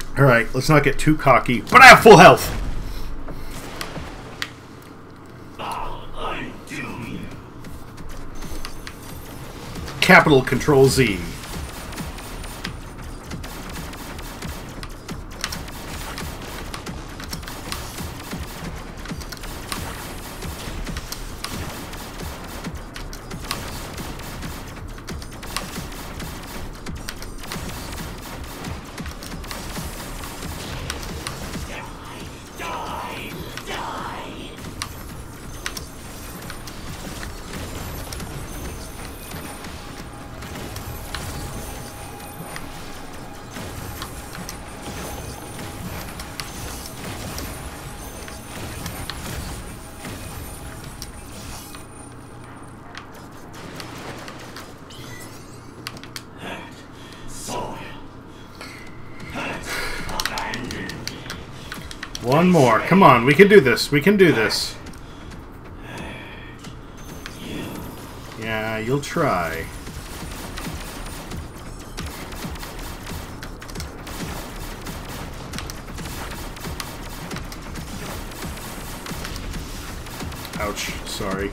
Alright, let's not get too cocky. But I have full health! Capital Control Z. One more. Come on, we can do this. We can do this. Yeah, you'll try. Ouch. Sorry.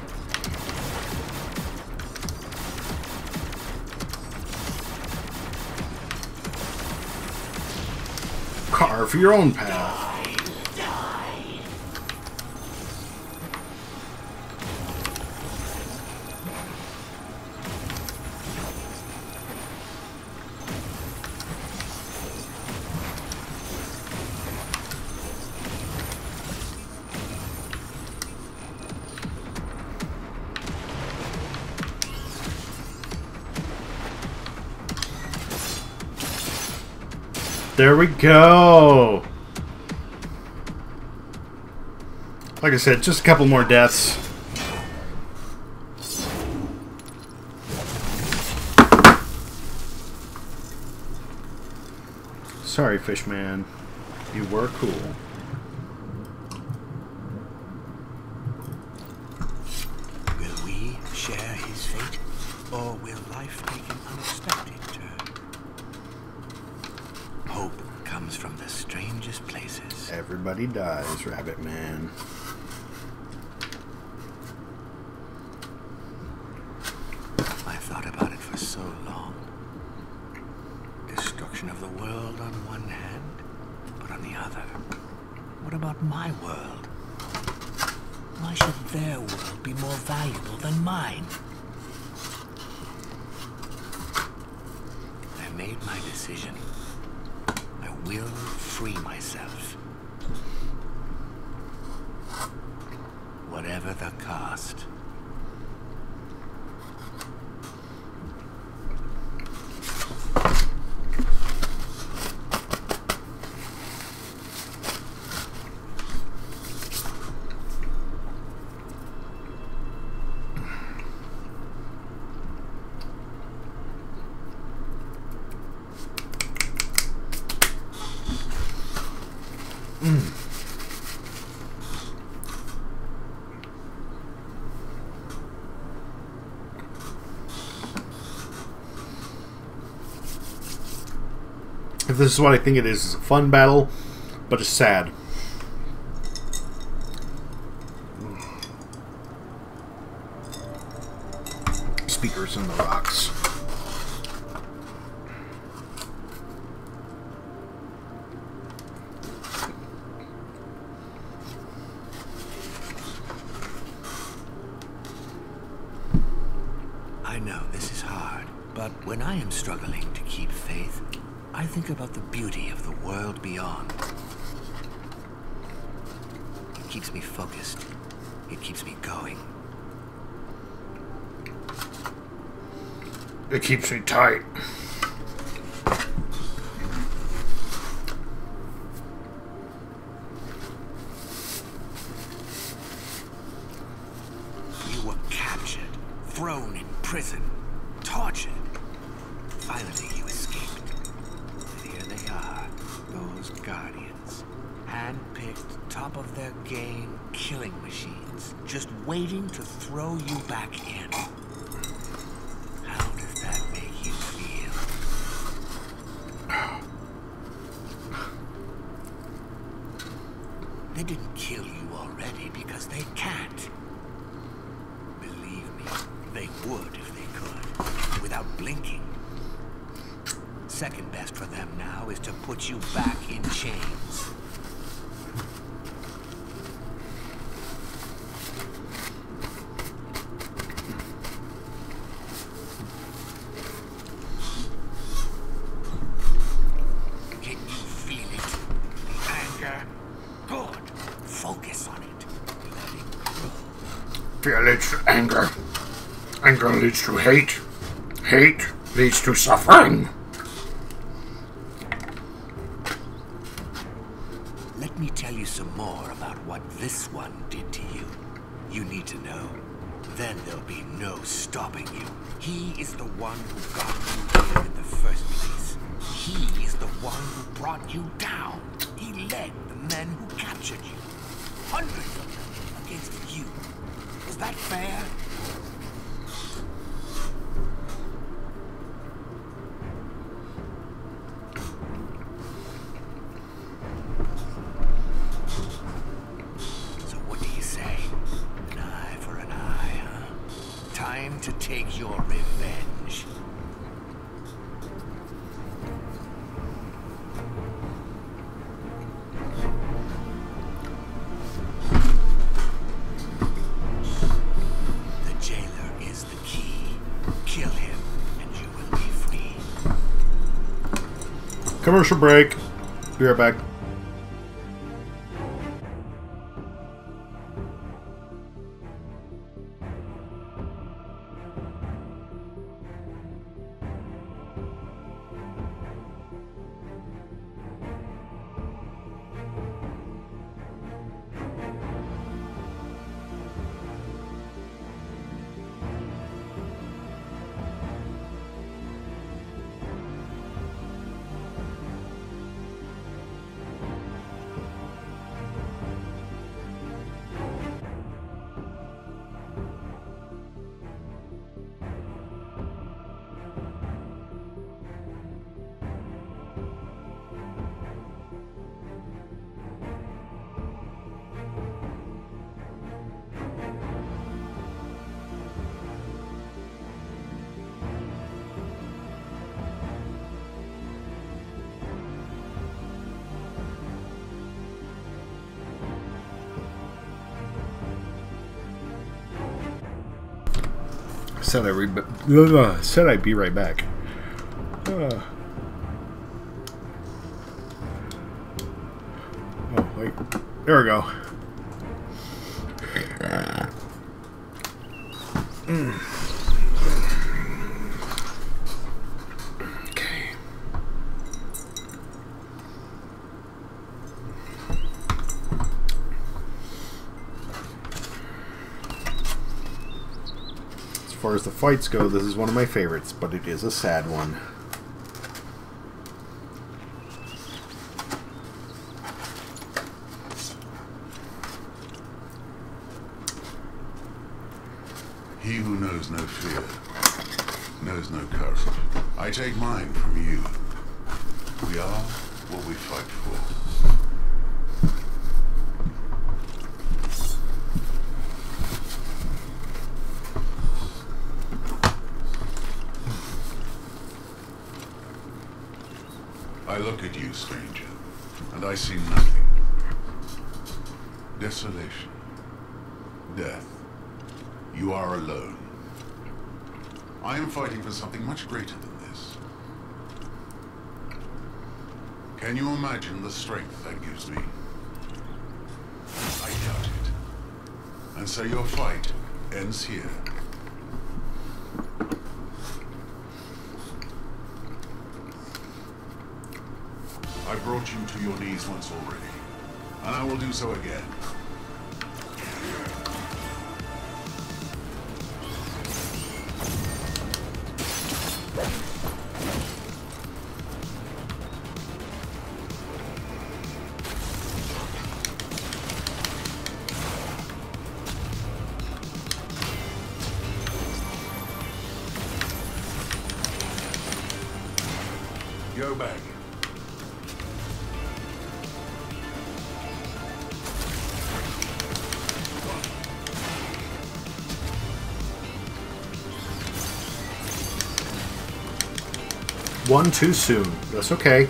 Carve your own path. There we go! Like I said, just a couple more deaths. Sorry, Fishman. You were cool. Will we share his fate? Or will life take an unexpected turn? Hope comes from the strangest places. Everybody dies, Rabbit Man. I thought about it for so long. Destruction of the world on one hand, but on the other, what about my world? Why should their world be more valuable than mine? I made my decision. I will free myself. Whatever the cost. If this is what I think it is, it's a fun battle, but it's sad. Speakers in the rocks. I know this is hard, but when I am struggling to keep faith, I think about the beauty of the world beyond. It keeps me focused. It keeps me going. It keeps me tight. You were captured, thrown in prison, tortured. Finally, you escaped. And here they are, those guardians. Hand-picked, top of their game, killing machines, just waiting to throw you back in. How does that make you feel? They didn't kill you already because they can't. Believe me, they would if they could, without blinking. Second best for them now is to put you back in chains. Fear leads to anger. Anger leads to hate. Hate leads to suffering. Let me tell you some more about what this one did to you. You need to know. Then there'll be no stopping you. He is the one who got you here in the first place. He is the one who brought you down. He led the men who captured you. Hundreds of them against you. Is that fair? So what do you say? An eye for an eye, huh? Time to take your revenge. Commercial break. Be right back. Said I'd be right back. Oh wait, there we go. Okay. As far as the fights go, this is one of my favorites, but it is a sad one. He who knows no fear knows no courage. I take mine from you. We are what we fight for. I look at you, stranger, and I see nothing. Desolation. Death. You are alone. I am fighting for something much greater than this. Can you imagine the strength that gives me? I doubt it. And so your fight ends here. I brought you to your knees once already, and I will do so again. Go back. One too soon. That's okay.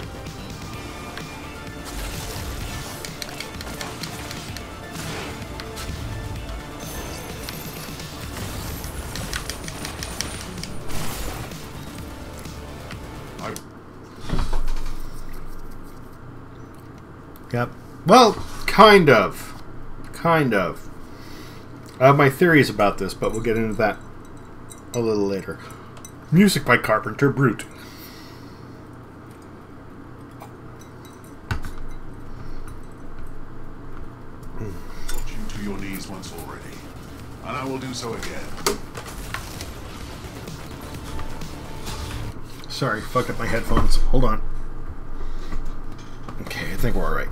Yep. Well, kind of. Kind of. I have my theories about this, but we'll get into that a little later. Music by Carpenter Brute. Brought you to your knees once already, and I will do so again. Sorry, fucked up my headphones. Hold on. Okay, I think we're alright.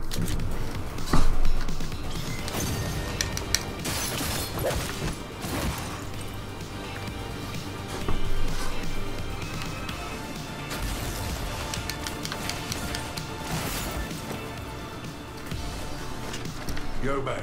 Go back.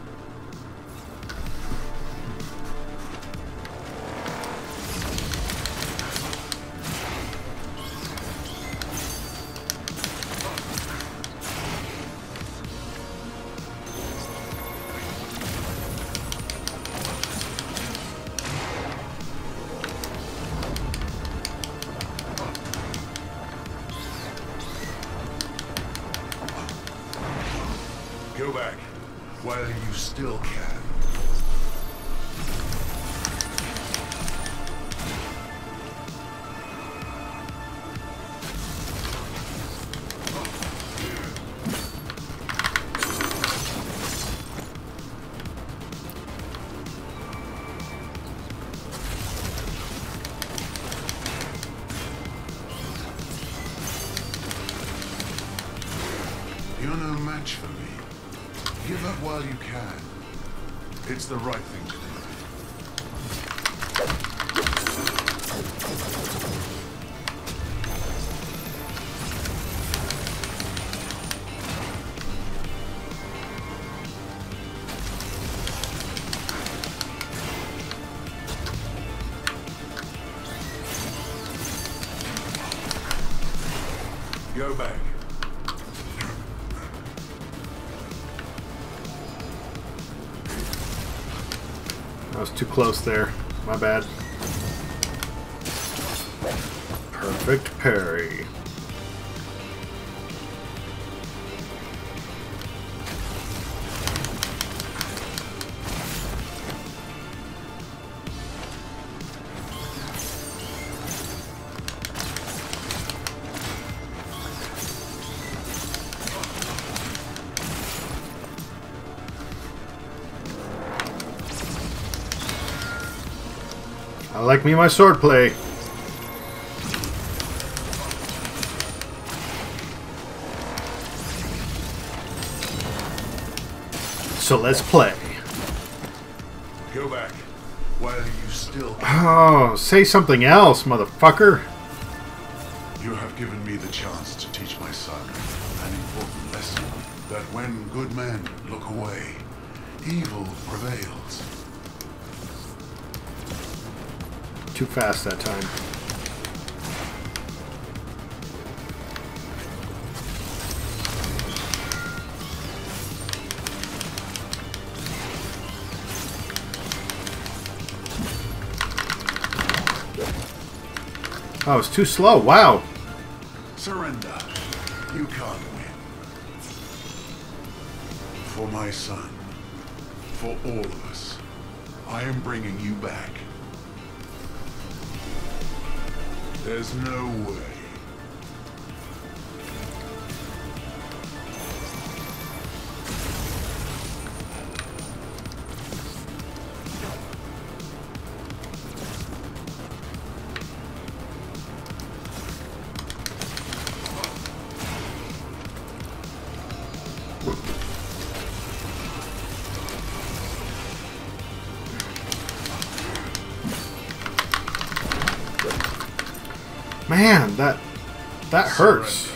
Go back while you still can. You're no match for me. Give up while you can. It's the right thing to do. Go back. I was too close there. My bad. Perfect parry. I like me my swordplay. So let's play. Go back while you still can. Oh, say something else, motherfucker. You have given me the chance to teach my son an important lesson, that when good men look away, evil prevails. Too fast that time. Oh, it's too slow. Wow. Surrender. You can't win. For my son, for all of us, I am bringing you back. There's no way. Man, that hurts.